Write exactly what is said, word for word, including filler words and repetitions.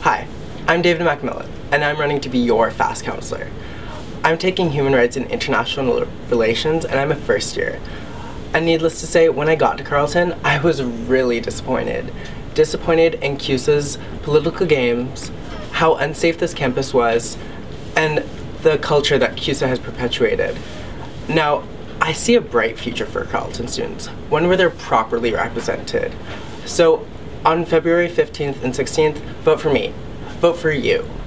Hi, I'm David MacMillan, and I'm running to be your FASS councillor. I'm taking Human Rights and International Relations, and I'm a first year. And needless to say, when I got to Carleton, I was really disappointed. Disappointed in CUSA's political games, how unsafe this campus was, and the culture that CUSA has perpetuated. Now, I see a bright future for Carleton students, one where they're properly represented. So, on February fifteenth and sixteenth, vote for me. Vote for you.